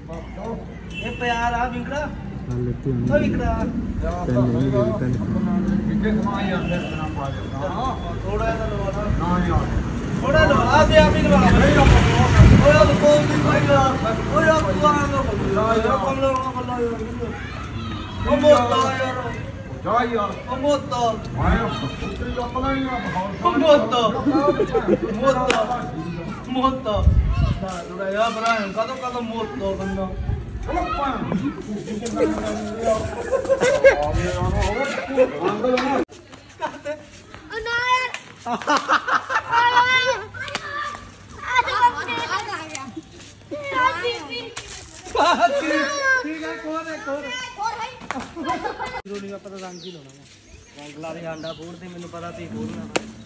ਇਹ ਪਿਆਰ ਆ ਵਿਕੜਾ ਹਾਲੇ ਤੂੰ ਉਹ ਵਿਕੜਾ ਤੈਨੂੰ ਨਹੀਂ ਦੇ ਤੈਨੂੰ ਥੋੜਾ ਜਿਹਾ ਲਵਾ ਨਾ ਯਾਰ ਥੋੜਾ ਲਵਾ ਦੇ ਆ ਵੀ ਲਵਾ ਓਏ ਉਹ ਕੋਲ ਦੀ ਭਾਈ ਓਏ ਆ ਤੂੰ ਆ ਨਾ ਯਾਰ ਕਮਲਾ ਬੱਲਾ ਯਾਰ ਉਹ ਮੋਤਾ ਯਾਰ ਜਾ ਯਾਰ ਉਹ ਮੋਤਾ ਆਇਆ ਤੇਰੀ ਚੱਪਲਾਂ ਨਹੀਂ ਆ ਉਹ ਮੋਤਾ ਮੋਤਾ ਥੋੜਾ ਯਾਰ ਬਰਾ ਕਦੋਂ ਮੋਤਾ ਬੰਦਾ ਪਤਾ ਰੰਗ ਹੀ ਲਾਉਣਾ ਰੰਗ ਲਾ ਦੇ ਆਂਡਾ ਫੋੜ ਤੇ ਮੈਨੂੰ ਪਤਾ ਤੀ ਫੋੜਨਾ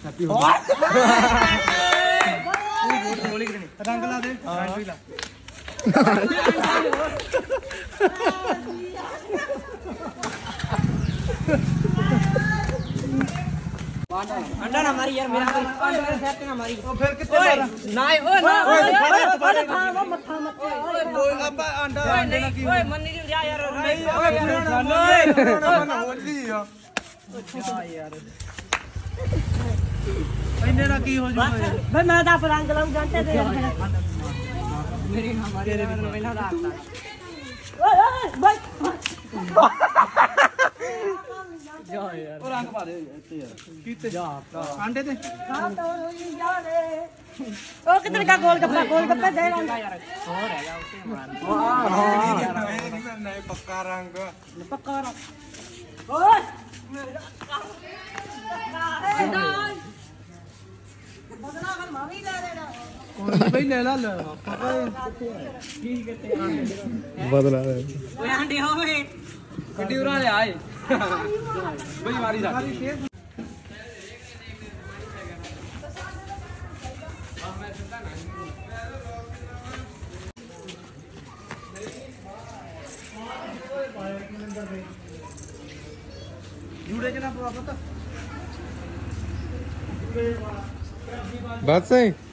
ਰੰਗ ਲਾ ਦੇ ਰੰਗ ਵੀ ਲਾ अंडा ना मारी यार मेरा अंडा सेट ना मारी ओ फिर कितने मारा ना ओए ना ओए वो मत्था मत ओए अब अंडा अंडे ना की ओए मन नहीं जा यार नहीं ओए पुराना होली यार अच्छा यार इन्ने ना की हो जाए भाई मैं तो रंग लाऊं जानते थे मेरी ना मारी पहला रास्ता ओए भाई जा यार और रंग पा दे ਇੱਥੇ ਯਾਰ ਕਿਤੇ ਜਾ ਆਂਡੇ ਤੇ ਹਾਂ ਤਾਂ ਹੋਈ ਜਾ ਰੇ ਉਹ ਕਿੱਧਰ ਕਾ ਗੋਲ ਗੱਪਾ ਦੇ ਰੰਗ ਯਾਰ ਹੋਰ ਹੈਗਾ ਉੱਤੇ ਮਾਰ ਹਾਂ ਨਹੀਂ ਪੱਕਾ ਰੰਗ ਓਏ ਬਦਲਾ ਕਰ ਮਾਵੀ ਲੈ ਲੈਣਾ ਕੋਈ ਬਈ ਲੈ ਲਾ ਪੱਕਾ ਕੀ ਕਿਤੇ ਬਦਲਾ ਓਏ ਆਂਡੇ ਹੋਵੇ ਗੱਡੀ ਉਰਾ ਲੈ ਆਏ ਬਈ ਮਾਰੀ ਸਾਡੀ ਜੂੜੇ ਚ ਨਾ ਪਵਾ ਪਤਾ ਬਸ